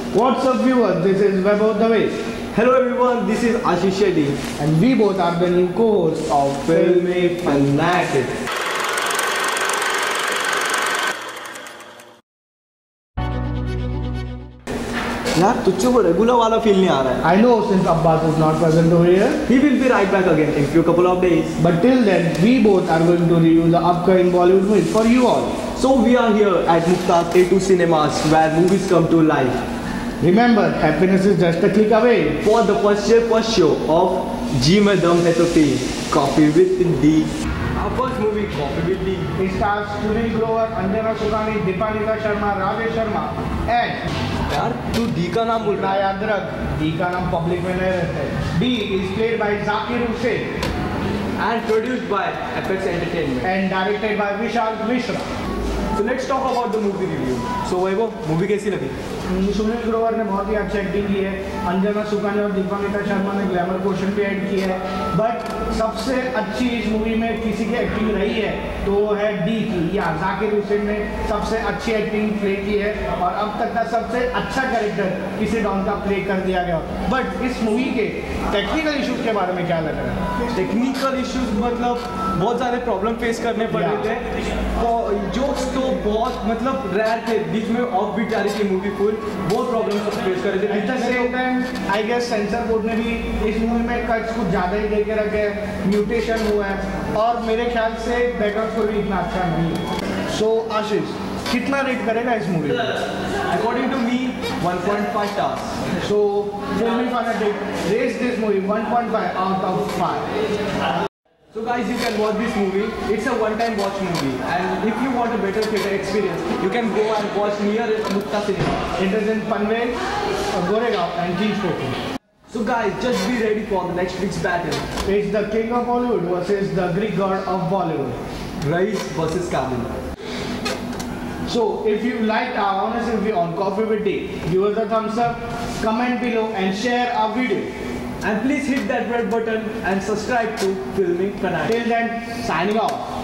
What's up viewers, this is Web of the Ways Hello everyone, this is Ashish Shetty and we both are the new co-hosts of Filmy Fanatic. यार तुझे वो regular वाला feel नहीं आ रहा है. I know since Abbas is not present over here, He will be right back again in few couple of days. but till then we both are going to review the upcoming Bollywood movies for you all. So we are here at Mukta's A2 Cinemas where movies come to life. Remember, happiness is just a click away. For the first show of G में दम है तो tea, Coffee with D. Our first movie, Coffee with D. It stars Sunil Grover, Anjana Sukani, Deepalika Sharma, Rajesh Sharma and यार तू D का नाम बोल रहा है. याद रख, D का नाम पब्लिक में नहीं रहता है. D is played by Zakir Hussain And produced by FX Entertainment. and directed by Vishal Mishra. So let's talk about the movie review. So Vaibhav movie कैसी लगी? सुनील ग्रोवर ने बहुत ही अच्छी एक्टिंग की है. अंजना सुकानी और दीपांकिता शर्मा ने ग्लैमर पोर्शन भी ऐड किया है. बट सबसे अच्छी इस मूवी में किसी की एक्टिंग रही है तो वो है डी की. या जाकिर हुसैन ने सबसे अच्छी एक्टिंग प्ले की है और अब तक का सबसे अच्छा कैरेक्टर किसी डॉन का प्ले कर दिया गया. बट इस मूवी के टेक्निकल इश्यूज के बारे में क्या लग रहा है? टेक्निकल इश्यूज मतलब बहुत सारे प्रॉब्लम फेस करने पड़ रहे थे. जोक्स तो बहुत मतलब रेयर थे. बीच में ऑफ बीट जा रही थी मूवी फुल. बहुत प्रॉब्लम फेस कर रहे थे. At the same time I guess censor board ने भी इस मूवी में कट्स कुछ ज़्यादा ही दे के रखे हैं. म्यूटेशन हुआ है और मेरे ख्याल से बैकग्राउंड स्कोर भी इतना अच्छा नहीं है. सो आशीष कितना रेट करेगा इस मूवी को? According to me 1.5 stars. So, Filmy Fanatic rates this movie 1.5 out of 5. So guys, you can watch this movie. It's a one-time watch movie, and if you want a better theatre experience, you can go and watch near Mukta Cinema. It is in Panvel, Goregaon and Kingscote. So guys, just be ready for the next week's battle. It's the king of Bollywood versus the Greek god of Bollywood. Rais versus Kamil. So, if you liked our honest review on Coffee with Tea, give us a thumbs up, comment below and share our video. And please hit that red button and subscribe to Filmy Fanatic. Till then, signing off.